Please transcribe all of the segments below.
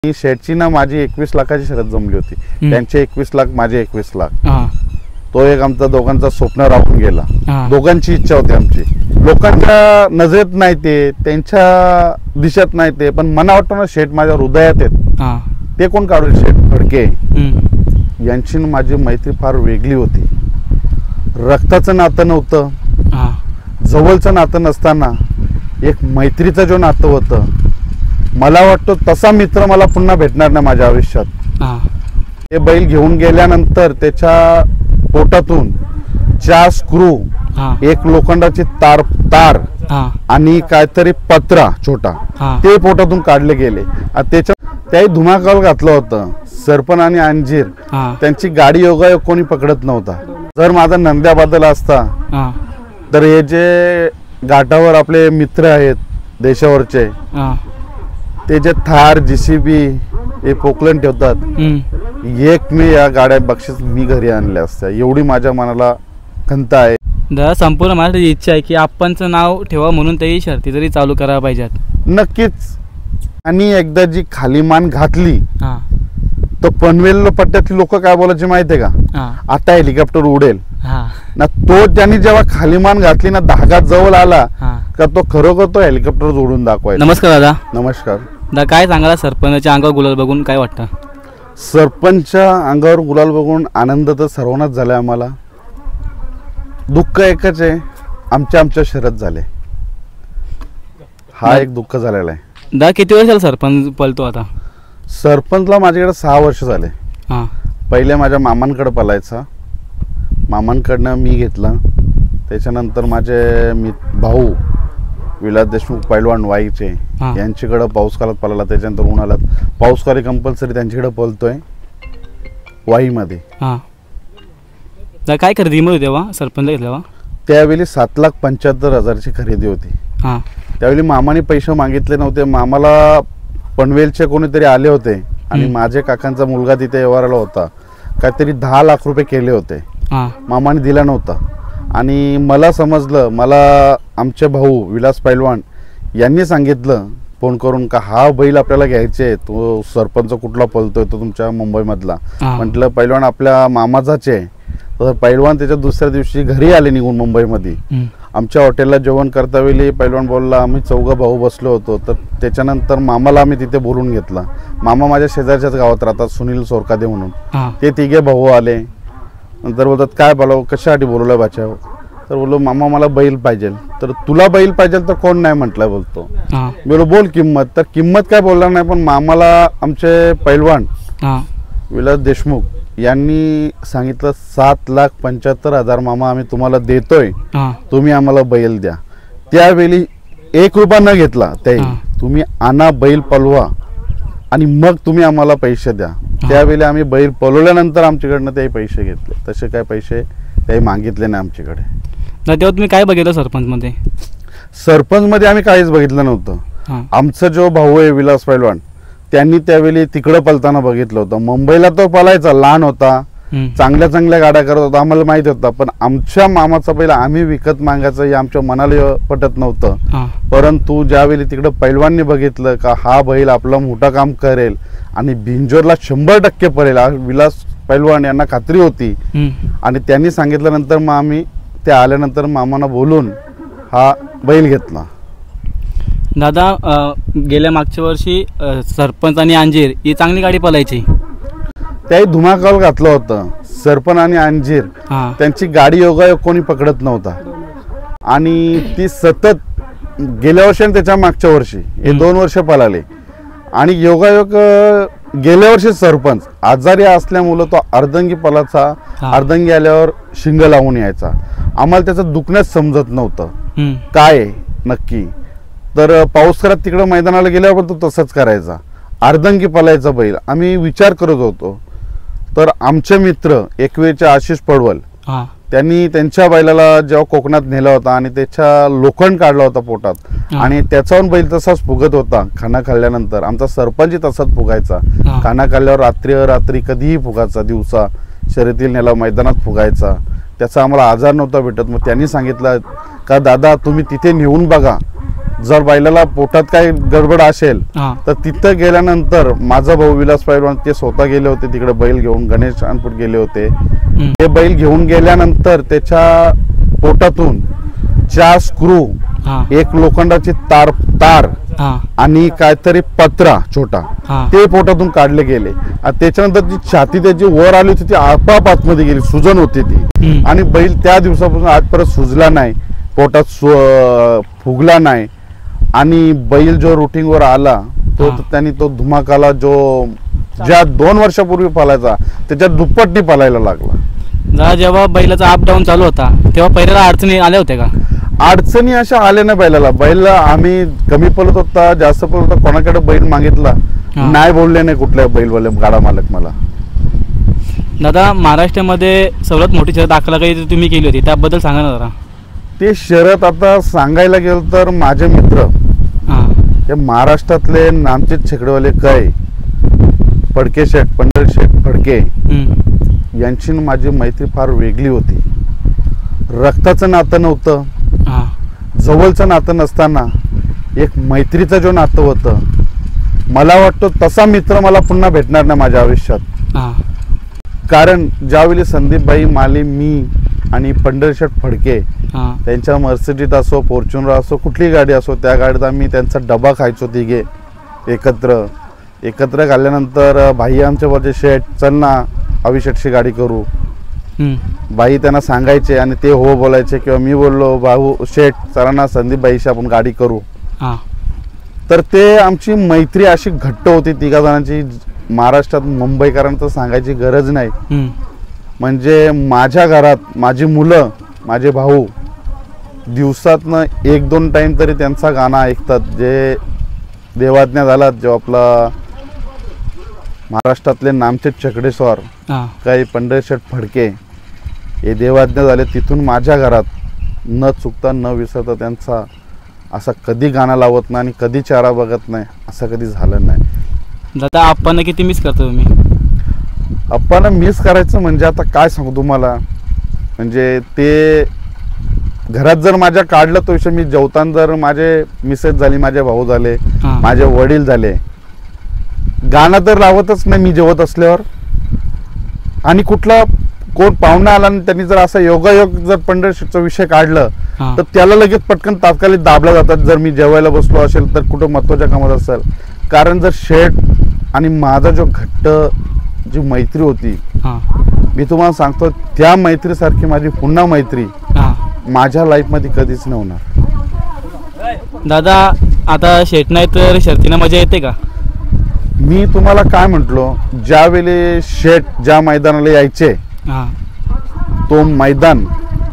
शेठची ना माझी 21 लाखाची शर्यत जमली होती. त्यांचे 21 लाख माझे 21 लाख. तो एक आमचा दोघांचा स्वप्न राहून गेला. दोघांची इच्छा होती आमची. लोकांच्या नजरेत नाही ते, त्यांच्या दिशेत नाही ते, पण मला वाटतं ना शेठ माझ्या हृदयात आहेत. ते कोण काढून शेठ फडके यांची माझी मैत्री फार वेगळी होती. रक्ताचं नातं नव्हतं, जवळचं नातं नसताना एक मैत्रीचं जो नातं होतं, मला वाटतं तसा मित्र मला पुन्हा भेटणार नाही माझ्या आयुष्यात. हे बैल घेऊन गेल्यानंतर त्याच्या पोटातून 4 स्क्रू, एक लोखंडाची तार आणि काहीतरी पत्रा छोटा ते पोटातून काढले गेले. त्याही धुमाकाल घातलं होतं. सरपण आणि अंजीर त्यांची गाडी योगायोग कोणी पकडत नव्हता. जर माझा नंद्याबद्दल असता तर हे जे घाटावर आपले मित्र आहेत देशावरचे, ते जे थार JCB हे पोकलन ठेवतात, एक मी या गाड्या बक्षीस मी घरी आणल्या असत्या, एवढी माझ्या मनाला खंत आहे. दादा, संपूर्ण माझी इच्छा आहे की आपणचं नाव ठेवा म्हणून तेही शर्ती तरी चालू करायला पाहिजेत नक्कीच. आणि एकदा जी खाली मान घातली तर पनवेल पट्ट्यातली लोक काय बोलायचे माहितीये का, आता हेलिकॉप्टर उडेल ना. तो त्यांनी जेव्हा खाली मान घातली ना, धागा जवळ आला का तो खरोखर तो हेलिकॉप्टर उडून दाखवायचा. नमस्कार दादा. नमस्कार दादा, काय सांगायला सरपंचाच्या अंगावर गुलाल बघून काय वाटतं? सरपंचच्या अंगावर गुलाल बघून आनंद तर सर्वांनाच झालाय. आम्हाला दुःख एकच आहे, आमच्या शर्यत झाले, हा एक दुःख झालेला आहे. दादा, किती वर्षाला सरपंच पळतो आता? सरपंचला माझ्याकडे 6 वर्ष झाले. पहिले माझ्या मामांकडे पळायचा, मामांकडनं मी घेतला. त्याच्यानंतर माझे भाऊ विलास देशमुख पैलवान वाईचे यांच्याकडे पाऊस काळात पळाला. त्याच्यानंतर उन्हाळ्यात पाऊस काळी कंपल्सरी त्यांच्याकडे पळतोय वाईमध्ये. काय खरेदी होती तेव्हा सरपंच घेतला? त्यावेळी 7,75,000ची खरेदी होती. त्यावेळी मामाने पैसे मागितले नव्हते. मामाला पनवेलचे कोणीतरी आले होते आणि माझ्या काकांचा मुलगा तिथे व्यवहाराला होता, काहीतरी 10 लाख रुपये केले होते. मामाने दिला नव्हता आणि मला समजलं, मला आमचे भाऊ विलास पैलवान यांनी सांगितलं फोन करून का हा बैल आपल्याला घ्यायचे, तो सरपंच कुठला पळतोय, तो तुमच्या मुंबईमधला. म्हटलं पैलवान आपल्या मामाचाच आहे. तर पैलवान त्याच्या दुसऱ्या दिवशी घरी आले निघून मुंबईमध्ये. आमच्या हॉटेलला जेवण करता वेळी पैलवान बोलला, आम्ही 4 भाऊ बसलो होतो. तर त्याच्यानंतर मामाला आम्ही तिथे बोलून घेतला. मामा माझ्या शेजारच्याच गावात राहतात, सुनील सोरकादे म्हणून. ते 3 भाऊ आले. नंतर बोलतात काय बोलावं, कशासाठी बोलवलं बाच्या? तर बोललो मामा मला बैल पाहिजे. तर तुला बैल पाहिजे तर कोण नाही म्हटलं, बोलतो. बोलो बोल किंमत. तर किंमत काय बोलणार नाही, पण मामाला आमचे पैलवान विलास देशमुख यांनी सांगितलं 7,75,000 मामा आम्ही तुम्हाला देतोय, तुम्ही आम्हाला बैल द्या. त्यावेळी 1 रुपया न घेतला. ते तुम्ही आणा बैल पलवा आणि मग तुम्ही आम्हाला पैसे द्या. त्यावेळी आम्ही बैल पलवल्यानंतर आमच्याकडनं ते पैसे घेतले. तसे काय पैसे काही मागितले नाही आमच्याकडे. तेव्हा तुम्ही काय बघितलं सरपंच मध्ये? सरपंच मध्ये आम्ही काहीच बघितलं नव्हतं. आमचा जो भाऊ आहे विलास पैलवान, त्यांनी त्यावेळी तिकडं पळताना बघितलं होतं. मुंबईला तो पळायचा, लहान होता, चांगल्या गाड्या करत होता, आम्हाला माहित होता. पण आमच्या मामाचा बैल आम्ही विकत मागायचं हे आमच्या मनाला पटत नव्हतं. परंतु ज्यावेळी तिकडं पैलवाननी बघितलं का हा बैल आपलं मोठं काम करेल आणि बिंजोरला 100% पळेल, विलास पैलवान यांना खात्री होती. आणि त्यांनी सांगितल्यानंतर मग आम्ही ते आल्यानंतर मामांना बोलून हा बैल घेतला. दादा, गेल्या मागच्या वर्षी सरपंच आणि अंजीर ही चांगली गाडी पळायची, त्याही धुमाकाल घातलं होतं. सरपण आणि अंजीर त्यांची गाडी योगायोग कोणी पकडत नव्हता आणि ती सतत गेल्या वर्षी आणि त्याच्या मागच्या वर्षी हे 2 वर्ष पळाले. आणि योगायोग गेल्या वर्षी सरपंच आजारी असल्यामुळं तो अर्धंगी पळाचा, अर्धंगी आल्यावर शिंग लावून यायचा. आम्हाला त्याचं दुखण्यास समजत नव्हतं काय नक्की. तर पाऊसकाळात तिकडं मैदानाला गेल्यावर तो तसंच करायचा, अर्धंगी पळायचा बैल. आम्ही विचार करत होतो. तर आमचे मित्र एकवेळचे आशिष पडवल त्यांनी त्यांच्या बैलाला जेव्हा कोकणात नेला होता आणि त्याच्या लोखंड काढला होता पोटात आणि त्याच्याहून बैल तसाच फुगत होता. खाना खाल्ल्यानंतर आमचा सरपंच तसाच फुगायचा. खाना खाल्ल्यावर रात्री कधीही फुगायचा, दिवसा शर्यतील नेला मैदानात फुगायचा. त्याचा आम्हाला आजार नव्हता भेटत. मग त्यांनी सांगितलं का दादा तुम्ही तिथे नेऊन बघा, जर बैलाला पोटात काही गडबड असेल हा तर तिथं गेल्यानंतर माझा भाऊ विलास पैलवान ते स्वतः गेले होते तिकडे बैल घेऊन, गणेश अनपूट गेले होते. ते बैल घेऊन गेल्यानंतर त्याच्या पोटातून 4 स्क्रू, हा एक लोखंडाची तार हा आणि काहीतरी पत्रा छोटा हा ते पोटातून काढले गेले. आणि त्याच्यानंतर जी छाती त्याची वर आली होती ती आपाप आतमध्ये गेली, सुजन होती ती. आणि बैल त्या दिवसापासून आजपर्यंत सुजला नाही, पोटात फुगला नाही. आणि बैल जो रुटीनवर आला तो त्यांनी तो धुमाकाला जो ज्या 2 वर्षापूर्वी पालायचा त्याच्या दुप्पटनी पालायला लागला. जेव्हा बैलाचा अप डाऊन चालू होता तेव्हा पहिल्याला अडचणी आल्या होत्या का? अडचणी अशा आल्या नाही बैलाला. बैलला आम्ही कमी पळत होता, जास्त पळत होता, कोणाकडे बैल मागितला नाही बोलले नाही कुठल्या बैलवाले गाडा मालक मला. दादा, महाराष्ट्रामध्ये सर्वात मोठी शर्यत 11 काही तुम्ही केली होती, त्याबद्दल सांगा ना जरा. ते शर्यत आता सांगायला गेलं तर माझे मित्र हे महाराष्ट्रातले नामचीत छकडेवाले काय फडके शेठ, पंढर शेठ फडके यांची माझी मैत्री फार वेगळी होती. रक्ताचं नातं नव्हतं, जवळचं नातं नसताना एक मैत्रीचं जो नातं होतं, मला वाटतं तसा मित्र मला पुन्हा भेटणार नाही माझ्या आयुष्यात. कारण ज्यावेळी संदीपबाई माली, मी आणि पंढरशेठ फडके त्यांच्या मर्सिडीज असो, फॉर्च्युनर असो, कुठली गाडी असो, त्या गाडीत आम्ही त्यांचा डबा खायचो तिघे एकत्र खाल्ल्यानंतर भाई आमच्या वरचे शेठ, चल ना अविशेठची गाडी करू. बाई त्यांना सांगायचे आणि ते हो बोलायचे, किंवा मी बोललो भाऊ शेठ चला ना संदीपबाईशी आपण गाडी करू. तर ते आमची मैत्री अशी घट्ट होती तिघा जणांची, महाराष्ट्रात मुंबईकरांचं सांगायची गरज नाही. म्हणजे माझ्या घरात माझी मुलं, माझे भाऊ दिवसातनं 1-2 टाइम तरी त्यांचा गाणं ऐकतात. जे देवाज्ञा झाला जो आपला महाराष्ट्रातले नामचे चकडेस्वार काही पंढरशेठ फडके हे देवाज्ञा झाले, तिथून माझ्या घरात न चुकता न विसरता त्यांचा असा कधी गाणं लावत नाही आणि कधी चारा बघत नाही, असं कधी झालं नाही. दादा, आपण किती मिस करतो तुम्ही? आपण मिस करायचं म्हणजे आता काय सांगू तुम्हाला, म्हणजे ते घरात जर माझ्या काढलं तो विषय, मी जेवताना जर माझे मिसेस झाली, माझे भाऊ झाले, माझे वडील झाले, गाणं तर लावतच नाही मी जेवत असल्यावर. आणि कुठला कोण पाहुणा आला आणि त्यांनी जर असा योगायोग जर पंढरशेठचा विषय काढलं तर त्याला लगेच पटकन तात्कालिक दाबला जातात, जर मी जेवायला बसलो असेल तर कुठं महत्वाच्या कामात असेल. कारण जर शेठ आणि माझा जो घट्ट जी मैत्री होती, मी तुम्हाला सांगतो त्या मैत्रीसारखी माझी पुन्हा मैत्री माझ्या लाईफमध्ये कधीच नाही होणार. दादा, आता शेठ नाही तर शर्तीनं मजा येते का? मी तुम्हाला काय म्हटलो, ज्यावेळी शेठ ज्या मैदानाला यायचे तो मैदान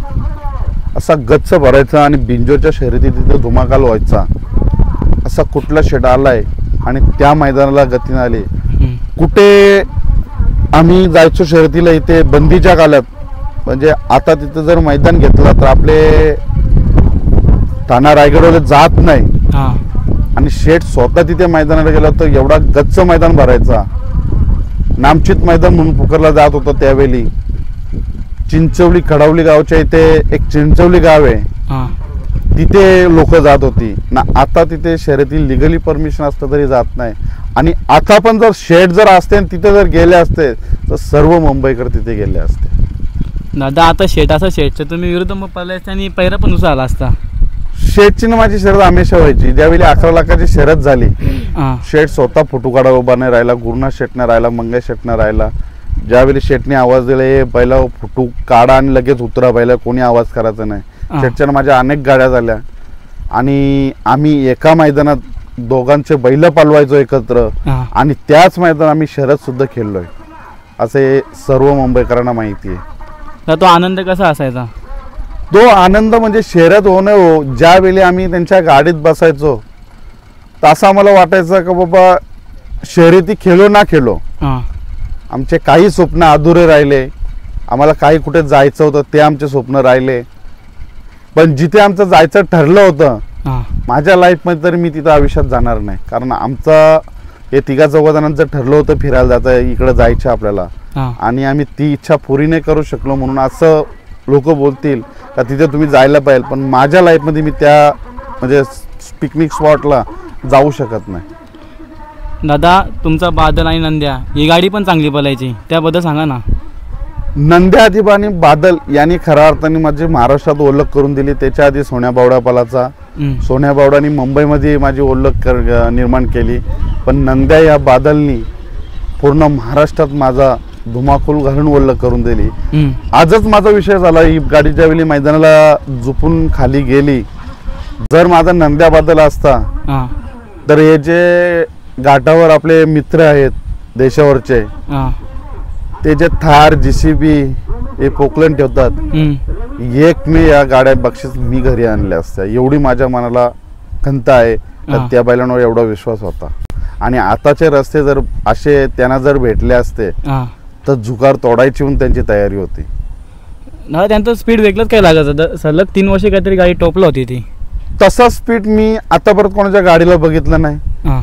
असा गच्च भरायचा आणि बिंजोच्या शर्यती तिथे धुमाकाल व्हायचा. असा कुठला शेठ आलाय आणि त्या मैदानाला गतीने आले. कुठे आम्ही जायचो शर्यतीला इथे बंदीच्या काळात, म्हणजे आता तिथे जर मैदान घेतलं तर आपले ठाणा रायगडवाले जात नाही. आणि शेठ स्वतः तिथे मैदानाला गेला तर एवढा गच्च मैदान भरायचा. नामचित मैदान म्हणून पुकारला जात होता त्यावेळी. चिंचवली खडावली गावच्या इथे एक चिंचवली गाव आहे, तिथे लोक जात होती ना. आता तिथे शर्यती लिगली परमिशन असतं तरी जात नाही. आणि आता पण जर शेठ जर असते आणि तिथे जर गेले असते तर सर्व मुंबईकर तिथे गेले असते. दादा, आता शेठ असं शेठचं तुम्ही विरुद्ध मग पडलाय आणि पहिला पण दुसरा आला असता. शेठची ना माझी शर्यत हमेशा व्हायची. ज्यावेळी 11 लाखाची शर्यत झाली, शेठ स्वतः फोटो काढा उभा नाही राहिला, गुरुनाथ शेठने राहिला, मंगेश शेठने राहिला. ज्यावेळी शेठने आवाज दिला हे पहिला फोटो काढा आणि लगेच उतरा, पहिला कोणी आवाज करायचा नाही. शेठच्या माझ्या अनेक गाड्या झाल्या आणि आम्ही एका मैदानात दोघांचे बैल पालवायचो एकत्र आणि त्याच मैदानात आम्ही शर्यत सुद्धा खेळलोय, असे सर्व मुंबईकरांना माहिती आहे. तो आनंद कसा असायचा? तो आनंद म्हणजे शर्यत होणं, ज्यावेळी आम्ही त्यांच्या गाडीत बसायचो तसं आम्हाला वाटायचं की बाबा शर्यती खेळो ना खेळो, आमचे काही स्वप्न अधुरे राहिले. आम्हाला काही कुठे जायचं होतं ते आमचे स्वप्न राहिले. पण जिथे आमचं जायचं ठरलं होतं माझ्या लाईफमध्ये तरी मी तिथं आयुष्यात जाणार नाही. कारण आमचं हे 3-4 जणांचं ठरलं होतं फिरायला जायचं, इकडं जायचं आपल्याला, आणि आम्ही ती इच्छा पुरी नाही करू शकलो. म्हणून असं लोक बोलतील का तिथे तुम्ही जायला पाहिजे. पण माझ्या लाईफमध्ये मी त्या म्हणजे पिकनिक स्पॉटला जाऊ शकत नाही. दादा तुमचा बादल आणि नंद्या ही गाडी पण चांगली पळायची, त्याबद्दल सांगा ना. नंद्या आधी आणि बादल यांनी खऱ्या अर्थाने माझी महाराष्ट्रात ओळख करून दिली. त्याच्या आधी सोन्या बावडा पलाचा, सोन्या बावडानी मुंबईमध्ये माझी ओळख निर्माण केली. पण नंद्या या बादलनी पूर्ण महाराष्ट्रात माझा धुमाकूल घालून ओळख करून दिली. आजच माझा विषय झाला, ही गाडी ज्यावेळी मैदानाला झुपून खाली गेली, जर माझा नंद्या बादल असता तर हे जे घाटावर आपले मित्र आहेत देशावरचे, ते जे थार JCB हे पोकलन ठेवतात, एक मी या गाड्या बक्षीस मी घरी आणल्या असत्या, एवढी माझ्या मनाला खंत आहे. त्या बैलांवर एवढा विश्वास होता. आणि आताचे रस्ते जर असे त्यांना जर भेटले असते तर जुगार तोडायची म्हणून त्यांची तयारी होती. त्यांचं स्पीड वेगळंच काय लागायचं, सलग 3 वर्ष काहीतरी गाडी टॉपला होती ती. तसा स्पीड मी आतापर्यंत कोणाच्या गाडीला बघितलं नाही.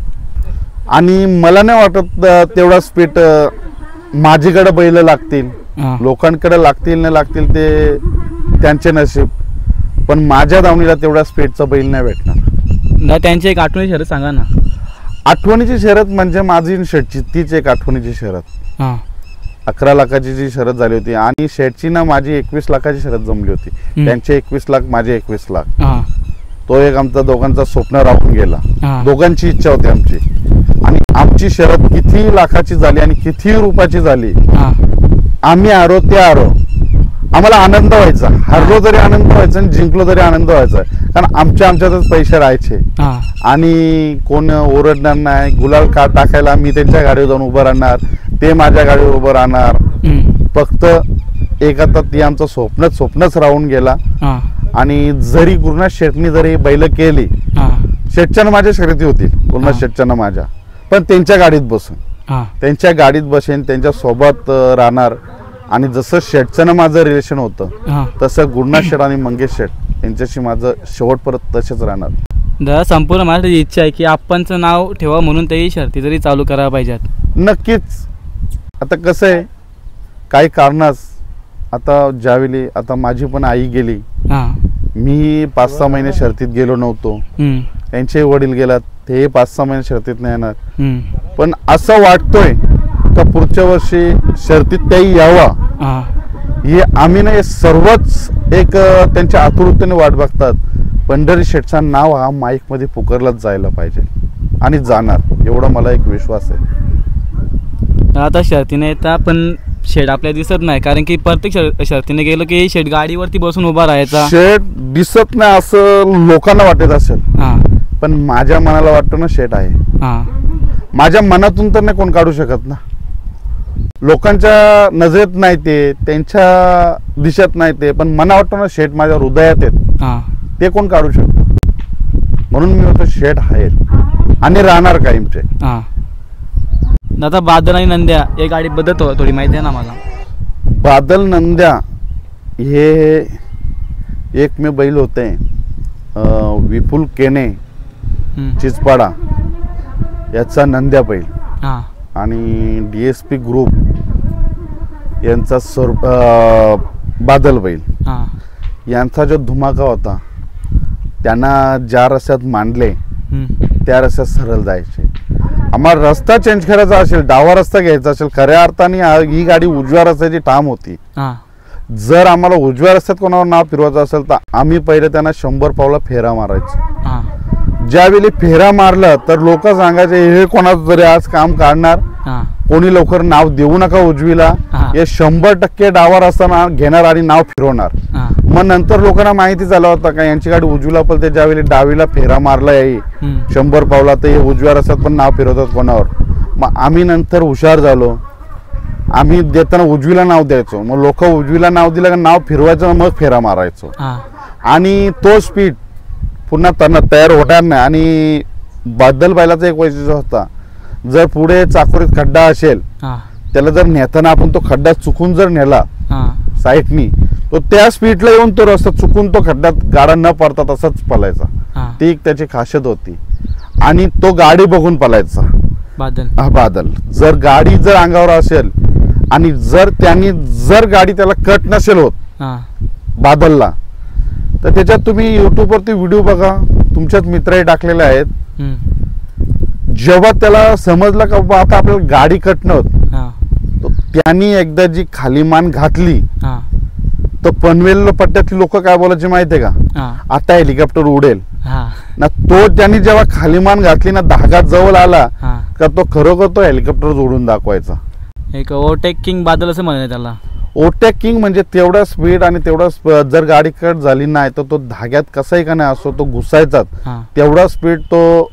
आणि मला नाही वाटत तेवढा स्पीड माझीकडे बैल लागतील, लोकांकडे लागतील नाही लागतील ते त्यांचे नशीब, पण माझ्या दावणीला तेवढ्या स्पीडचा बैल नाही भेटणार. त्यांची एक आठवणी शर्यत सांगा ना. आठवणीची शर्यत म्हणजे माझी शेटची तीच एक आठवणीची शर्यत. 11 लाखाची जी शर्यत झाली होती आणि शेटची ना माझी 21 लाखाची शर्यत जमली होती. त्यांचे 21 लाख, माझे 21 लाख. तो एक आमचा दोघांचा स्वप्न राहून गेला. दोघांची इच्छा होती आमची. आणि आमची शर्यत किती लाखाची झाली आणि किती रुपयाची झाली, आम्ही हारो ते हारो, आम्हाला आनंद व्हायचा. हरलो तरी आनंद व्हायचा आणि जिंकलो तरी आनंद व्हायचा, कारण आमच्यातच पैसे राहायचे आणि कोण ओरडणार नाही. गुलाल का टाकायला मी त्यांच्या गाडीवर जाऊन उभं राहणार, ते माझ्या गाडीवर उभं राहणार. फक्त एक आता ती आमचं स्वप्नच राहून गेला. आणि जरी गुरुनाथ शेटनी जरी बैल केली, शेटच्यानं माझ्या शर्यती होती, गुरुनाथ शेटच्यानं माझ्या, पण त्यांच्या गाडीत बसून, त्यांच्या गाडीत बसेन, त्यांच्या सोबत राहणार. आणि जसं शेटचं माझं रिलेशन होतं तसं गुरुनाथ शेट आणि मंगेश शेट यांच्याशी माझं शेवटपर्यंत तसेच राहणार. दादा संपूर्ण माझी इच्छा आहे की आपणचं नाव ठेवा म्हणून तेही शर्ती जरी चालू करायला पाहिजेत. नक्कीच. आता कसं आहे, काही कारणास आता ज्यावेळी आता माझी पण आई गेली, मी 5-6 महिने शर्तीत गेलो नव्हतो, त्यांचे वडील गेलात, ते 5-6 महिने शर्तीत नाही येणार. पण असं वाटतोय का पुढच्या वर्षी शर्तीत त्याही यावा, हे आम्ही नाही सर्वच एक त्यांच्या आतुरतेने वाट बघतात. पंढरी शेठचं नाव हा माईक मध्ये पुकारलाच जायला पाहिजे आणि जाणार, एवढा मला एक विश्वास आहे. आता शर्तीने येता पण शेड आपल्याला दिसत नाही, कारण की प्रत्येक शर्तीने गेलो की शेड गाडीवरती बसून उभा राहायचा. शेड दिसत नाही असं लोकांना वाटत असेल, पण माझ्या मनाला वाटतं ना शेड आहे. माझ्या मनातून तर नाही कोण काढू शकत ना. लोकांच्या नजरेत नाही ते, त्यांच्या दिशेत नाही ते, पण मला वाटतं ना शेट माझ्या हृदयात आहेत, ते कोण काढू शकतो. म्हणून मी होतो शेट आहे आणि राहणार कायमचे. दादा बादल आणि नंद्या या गाडी बद्दल थोडी माहिती आहे ना मला. बादल नंद्या हे एक मे बैल होते, विपुल केने चिचपाडा याचा नंद्या बैल आणि DSP ग्रुप यांचा बादल बैल यांचा जो धुमाका होता, त्यांना ज्या रस्त्यात मांडले त्या रस्त्यात सरळ जायचे. आम्हाला रस्ता चेंज करायचा असेल, डावा रस्ता घ्यायचा असेल, खऱ्या अर्थाने ही गाडी उजव्या रस्त्याची ठाम होती. जर आम्हाला उजव्या रस्त्यात कोणावर नाव फिरवायचं असेल तर आम्ही पहिले त्यांना 100 पावला फेरा मारायचो. ज्यावेळी फेरा मारलं तर लोक सांगायचे हे कोणाचं तरी आज काम काढणार, कोणी लवकर नाव देऊ नका उजवीला, हे 100% डावा रस्ता घेणार आणि नाव फिरवणार. मग नंतर लोकांना माहिती झालं होतं का यांची गाडी उजवीला पळते, ज्यावेळी डावीला फेरा मारला याही 100 पावला तर हे उजव्या रस्त्यात पण नाव फिरवतात कोणावर. मग आम्ही नंतर हुशार झालो, आम्ही देताना उजवीला नाव द्यायचो. मग लोक उजवीला नाव दिलं का नाव फिरवायचं, मग फेरा मारायचो. आणि तो स्पीड पुन्हा त्यांना तयार होणार नाही. आणि बादल बैलाचा एक वैशिष्ट्य होता, जर पुढे चाकोरीत खड्डा असेल त्याला जर नेताना आपण तो खड्डा चुकून जर नेला साईडनी, तो त्या स्पीडला येऊन तो रस्ता चुकून तो खड्ड्यात गाडा न पडता तसाच पळायचा. ती एक त्याची खासियत होती. आणि तो गाडी बघून पळायचा बादल. जर गाडी जर अंगावर असेल आणि जर त्यांनी जर गाडी त्याला कट नसेल होत बादलला, तर त्याच्यात तुम्ही YouTube वरती व्हिडिओ बघा, तुमच्याच मित्रही टाकलेले आहेत. हम्म. जेव्हा त्याला समजलं का बाबा आता आपल्याला गाडी कटणं होत, हा तो त्यांनी एकदा जी खाली मान घातली हा तर पनवेल पट्ट्यातली लोक काय बोलायचे माहितीये का, हा आता हेलिकॉप्टर उडेल हा ना. तो त्यांनी जेव्हा खाली मान घातली ना, धागा जवळ आला हा. का तो खरोखर तो हेलिकॉप्टर उडून दाखवायचा. एक ओव्हरटेकिंग बादल असं म्हणाले त्याला. ओव्हरटेकिंग म्हणजे तेवढा स्पीड आणि तेवढा जर गाडी कट झाली नाही तर तो धाग्यात कसाही का नाही असो तो घुसायचाच. हा तेवढा स्पीड तो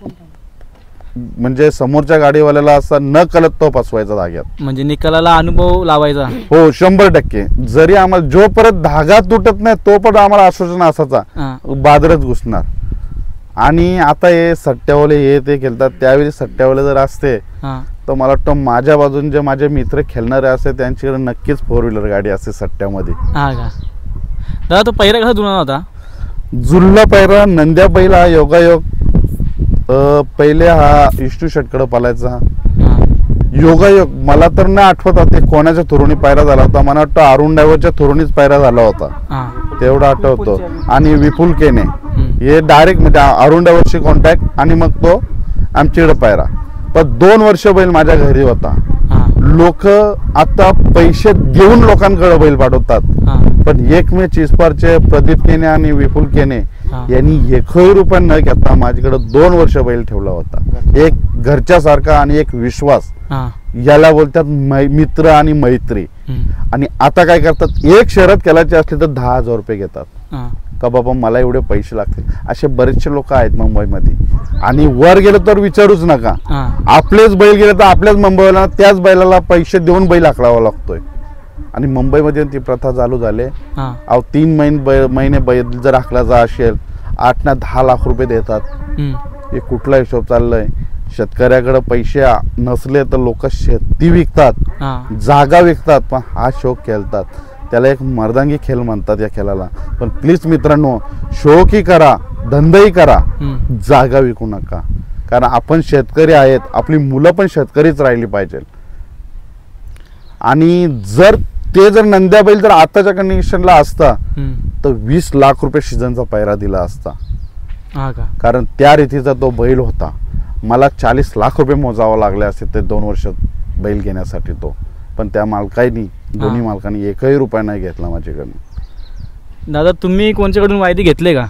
म्हणजे समोरच्या गाडीवाल्याला असा न कळत तो फसवायचा धाग्यात. म्हणजे निकालाला अनुभव लावायचा. हो 100%. जरी आम्हाला जो परत धागा तुटत नाही तो पण आम्हाला आश्वासन असायचा हा बादरच घुसणार. आणि आता हे सट्ट्यावाले हे ते खेळतात, त्यावेळी सट्ट्यावाले जर असते हा तर मला वाटतं माझ्या बाजून जे माझे मित्र खेळणारे असते त्यांच्याकडे नक्कीच 4 व्हीलर गाडी असते सट्ट्यामध्ये. हा का दादा तो पहिला कसा जुना होता. जुल्ला पैरा नंद्या बैल हा योगायोग. पहिले हा इष्टू षटकडे पालायचा हा योगायोग. मला तर नाही आठवत ते कोणाच्या थोरुणी पायरा झाला होता. मला वाटतं अरुण डायव्हरच्या थोरुणीच पायरा झाला होता हा तेवढं आठवतो. आणि विपुल केने हम्म. हे डायरेक्ट म्हणजे अरुण डायव्हरशी कॉन्टॅक्ट आणि मग तो आमच्याकडे पायरा. पण 2 वर्ष बैल माझ्या घरी होता. हा लोक आता पैसे देऊन लोकांकडे बैल पाठवतात, हा पण एकमेव चिस्पारचे प्रदीप केने आणि विपुल केने हा. यांनी 1 रुपया न घेता माझ्याकडे 2 वर्ष बैल ठेवला होता. एक घरच्यासारखा आणि एक विश्वास. हा याला बोलतात मित्र आणि मैत्री. हम्म. आणि आता काय करतात, एक शर्यत केल्याची असली तर 10,000 रुपये घेतात हा का बाबा मला एवढे पैसे लागतील. असे बरेचसे लोक आहेत मुंबईमध्ये. आणि वर गेलं तर विचारूच नका, हा आपलेच बैल गेले तर आपल्याच मुंबईला त्याच बैलाला पैसे देऊन बैल हाकलावा लागतोय. आणि मुंबईमध्ये ती प्रथा चालू झाली. हा 3 महिने बैल जर हाकलाचा असेल 8 ना 10 लाख रुपये देतात. हम्म. हे कुठला हिशोब चाललाय. शेतकऱ्याकडे पैसे नसले तर लोक शेती विकतात, हा जागा विकतात, पण हा शौक खेळतात. त्याला एक मर्दांगी खेळ म्हणतात या खेळाला. पण प्लीज मित्रांनो, शौकही करा, धंदाही करा, हम्म. जागा विकू नका. कारण आपण शेतकरी आहेत, आपली मुलं पण शेतकरीच राहिली पाहिजे. आणि जर नंद्या बैल जर आताच्या कंडिशनला असता हम्म. तर 20 लाख रुपये सीझनचा पैरा दिला असता. हा का कारण त्या रीतीचा तो बैल होता. मला 40 लाख रुपये मोजावं लागले असते ते 2 वर्ष बैल घेण्यासाठी तो. पण त्या मालकांनी दोन्ही मालकांनी 1 रुपया नाही घेतला माझ्याकडनं. दादा तुम्ही कोणच्याकडून वायदे घेतले का.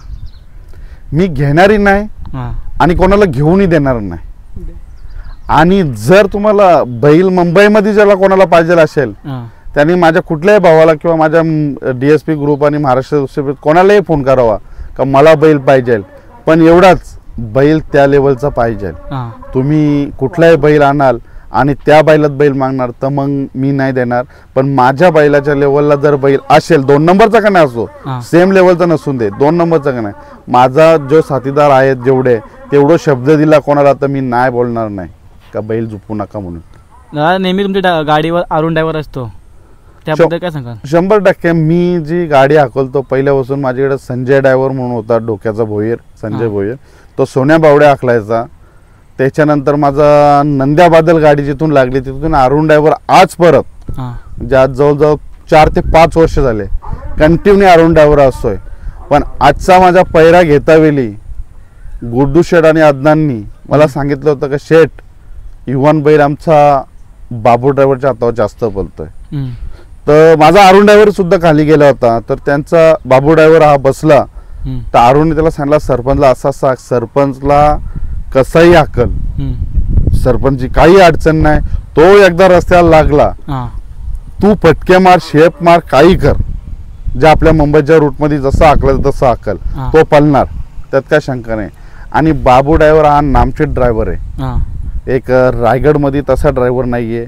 मी घेणारी नाही हा आणि कोणाला घेऊनही देणार नाही. आणि जर तुम्हाला बैल मुंबईमध्ये ज्याला कोणाला पाहिजे असेल हा त्यांनी माझ्या कुठल्याही भावाला किंवा माझ्या DSP ग्रुप आणि महाराष्ट्र कोणालाही फोन करावा का मला बैल पाहिजे. पण एवढाच बैल त्या लेवलचा पाहिजे. हा तुम्ही कुठलाही बैल आणाल आणि त्या बैलात बैल मागणार तर मग मी नाही देणार. पण माझ्या बैलाच्या लेवलला जर बैल असेल 2 नंबरचा का नाही असो, हा. सेम लेवलचा नसून दे, 2 नंबरचा का नाही, माझा जो साथीदार आहेत जेवढे तेवढं शब्द दिला कोणाला तर मी नाही बोलणार नाही का बैल झुपू नका म्हणून. दादा नेहमी तुमच्या गाडीवर अरुण ड्रायव्हर असतो, त्याबद्दल काय सांगा. 100% मी जी गाडी हाकलतो पहिल्यापासून माझ्याकडे संजय ड्रायव्हर म्हणून होता, डोक्याचा भोईर संजय भोईर, तो सोन्या बावड्या हाकलायचा. त्याच्यानंतर माझा नंद्या बादल गाडी जिथून लागली तिथून अरुण ड्रायव्हर आज परत हा म्हणजे आज जवळजवळ 4 ते 5 वर्ष झाले कंटिन्यू अरुण ड्रायव्हर असतोय. पण आजचा माझा पैरा घेतावेळी गुड्डू शेठ आणि अदनांनी मला सांगितलं होतं की शेठ युवान बैल आमचा बाबू ड्रायव्हरच्या हातावर जास्त बोलतोय. हम्म. तर माझा अरुण ड्रायव्हर सुद्धा खाली गेला होता. तर त्यांचा बाबू ड्रायव्हर हा बसला हम्म. तर अरुणने त्याला सांगितलं सरपंचला असा सांग, सरपंचला कसाही हाकल, हम्म. सरपंचची काही अडचण नाही. तो एकदा रस्त्याला लागला हा तू फटके मार, शेप मार, काही कर, जे आपल्या मुंबईच्या रूटमध्ये जसं हाकलं तसं हाकल, हा. तो पळणार, त्यात काय शंका नाही. आणि बाबू ड्रायव्हर हा नामचेट ड्रायव्हर आहे. हा एक रायगडमध्ये तसा ड्रायव्हर नाहीये,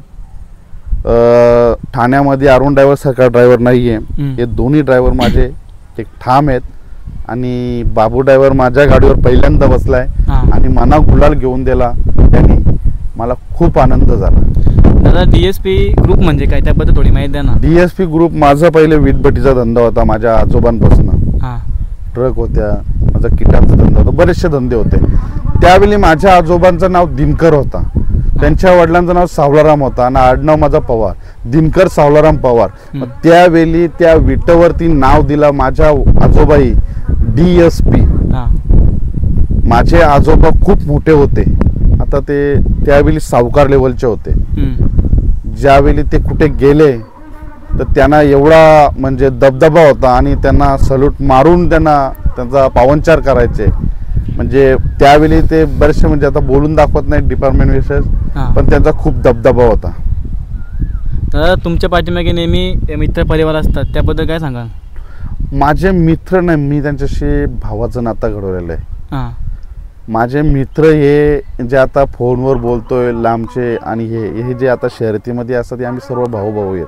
ठाण्यामध्ये अरुण ड्रायव्हर सारखा ड्रायव्हर नाहीये. हे दोन्ही ड्रायव्हर माझे एक ठाम आहेत. आणि बाबू ड्रायव्हर माझ्या गाडीवर पहिल्यांदा बसलाय हा. आणि मना गुलाल घेऊन दिला त्यांनी, मला खूप आनंद झाला. दादा DSP ग्रुप म्हणजे काय, त्याबद्दल थोडी माहिती द्या ना. DSP ग्रुप माझा पहिले वीटभट्टीचा धंदा होता माझ्या आजोबांपासून. हा ट्रक होत्या, माझा किटाचा धंदा होता, बरेचसे धंदे होते. त्यावेळी माझ्या आजोबांचं नाव दिनकर होता, त्यांच्या वडिलांचं नाव सावलाराम होता आणि आडनाव माझा पवार, दिनकर सावलाराम पवार. मग त्यावेळी त्या विटावरती नाव दिला माझ्या आजोबाई DSP. हा माझे आजोबा खूप मोठे होते. आता ते त्यावेळी सावकार लेवलचे होते. ज्यावेळी ते कुठे गेले तर त्यांना एवढा म्हणजे दबदबा होता आणि त्यांना सल्यूट मारून त्यांचा पावनचार करायचे. म्हणजे त्यावेळी ते बरेचसे म्हणजे आता बोलून दाखवत नाही डिपार्टमेंट विषय, पण त्यांचा खूप दबदबा होता. तर तुमच्या पाठीमागे नेहमी मित्र परिवार असतात, त्याबद्दल काय सांगाल? माझे मित्र नाही, मी त्यांच्याशी भावाचं नातं घडवलेलं आहे. माझे मित्र हे जे आता फोनवर बोलतोय लांबचे आणि हे जे आता शर्यतीमध्ये असतात, हे आम्ही सर्व भाऊ आहेत.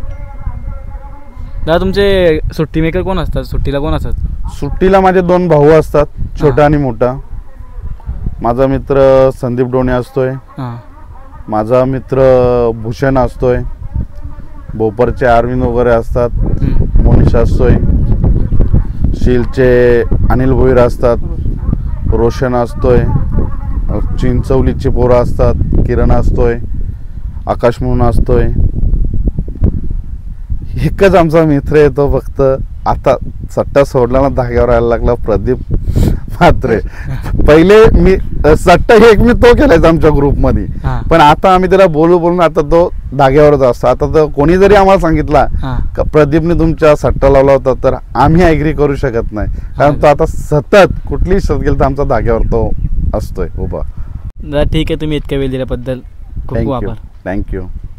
दादा तुमचे सुट्टी मेकर कोण असतात? सुट्टीला कोण असतात? सुट्टीला माझे 2 भाऊ असतात, छोटा आणि मोठा. माझा मित्र संदीप डोणे असतोय, माझा मित्र भूषण असतोय, भोपरचे अरविंद वगैरे असतात, मोनिश असतोय, शीलचे अनिल भोईर असतात, रोशन असतोय, चिंचवलीची पोरं असतात, किरण असतोय, आकाश म्हणून असतोय. एकच आमचा मित्र येतो फक्त, आता सट्टा सोडला ना धाग्यावर यायला लागला, प्रदीप म्हात्रे. पहिले मी सट्टा एक मी तो केलायचा आमच्या ग्रुपमध्ये, पण आता आम्ही त्याला बोलून आता तो धाग्यावरच असतो. आता तर कोणी जरी आम्हाला सांगितला का प्रदीपने तुमच्या सट्टा लावला होता, तर आम्ही ॲग्री करू शकत नाही, कारण तो आता सतत कुठलीही शर्यत गेली तर आमचा धाग्यावर तो असतोय उभा. ठीक आहे, तुम्ही इतक्या वेळ दिल्याबद्दल खूप खूप आभार. थँक्यू.